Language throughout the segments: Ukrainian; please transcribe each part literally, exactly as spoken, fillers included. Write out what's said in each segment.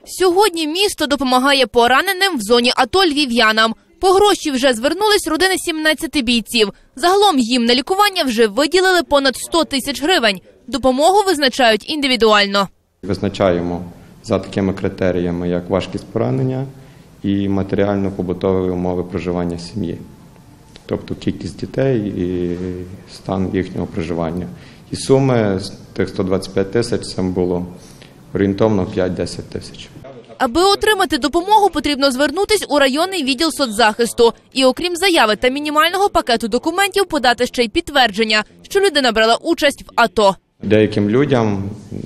Сьогодні місто допомагає пораненим в зоні АТО львів'янам. По гроші вже звернулись родини сімнадцяти бійців. Загалом їм на лікування вже виділили понад сто тисяч гривень. Допомогу визначають індивідуально. Визначаємо за такими критеріями, як важкість поранення і матеріально-побутові умови проживання сім'ї. Тобто кількість дітей і стан їхнього проживання. І суми з тих сто двадцять п'ять тисяч це було орієнтовно п'ять-десять тисяч. Аби отримати допомогу, потрібно звернутись у районний відділ соцзахисту. І окрім заяви та мінімального пакету документів, подати ще й підтвердження, що людина брала участь в АТО. Деяким людям,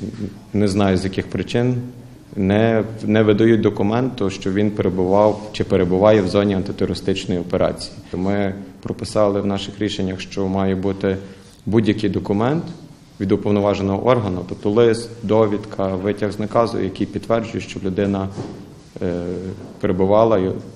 не знаю з яких причин, не, не видають документу, що він перебував чи перебуває в зоні антитерористичної операції. Ми прописали в наших рішеннях, що має бути будь-який документ від уповноваженого органу, тобто лист, довідка, витяг з наказу, який підтверджує, що людина е, перебувала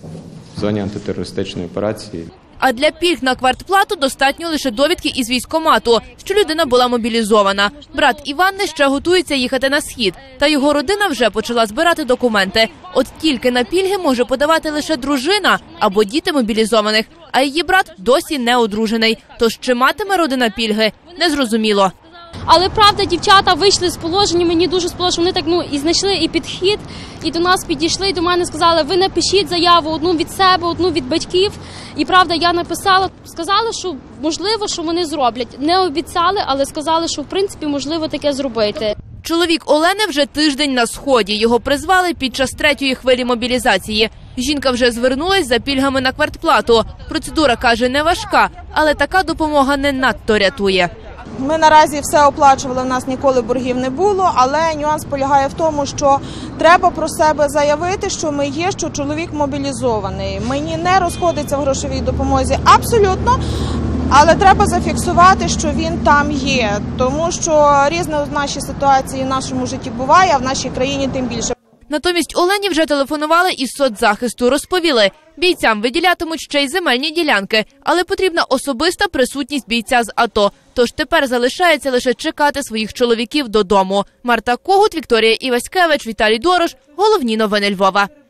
в зоні антитерористичної операції. А для пільг на квартплату достатньо лише довідки із військкомату, що людина була мобілізована. Брат Іванни ще готується їхати на схід, та його родина вже почала збирати документи. От тільки на пільги може подавати лише дружина або діти мобілізованих, а її брат досі не одружений. Тож чи матиме родина пільги – незрозуміло. Але, правда, дівчата вийшли з положення, мені дуже сподобалося, вони так, ну, і знайшли і підхід, і до нас підійшли, і до мене сказали, ви напишіть заяву одну від себе, одну від батьків. І, правда, я написала, сказали, що можливо, що вони зроблять. Не обіцяли, але сказали, що, в принципі, можливо таке зробити. Чоловік Олени вже тиждень на Сході. Його призвали під час третьої хвилі мобілізації. Жінка вже звернулась за пільгами на квартплату. Процедура, каже, не важка, але така допомога не надто рятує. Ми наразі все оплачували, в нас ніколи боргів не було, але нюанс полягає в тому, що треба про себе заявити, що ми є, що чоловік мобілізований. Мені не розходиться в грошовій допомозі абсолютно, але треба зафіксувати, що він там є, тому що різне в нашій ситуації в нашому житті буває, а в нашій країні тим більше. Натомість Олені вже телефонували із соцзахисту. Розповіли, бійцям виділятимуть ще й земельні ділянки, але потрібна особиста присутність бійця з АТО. Тож тепер залишається лише чекати своїх чоловіків додому. Марта Когут, Вікторія Іваськевич, Віталій Дорош. Головні новини Львова.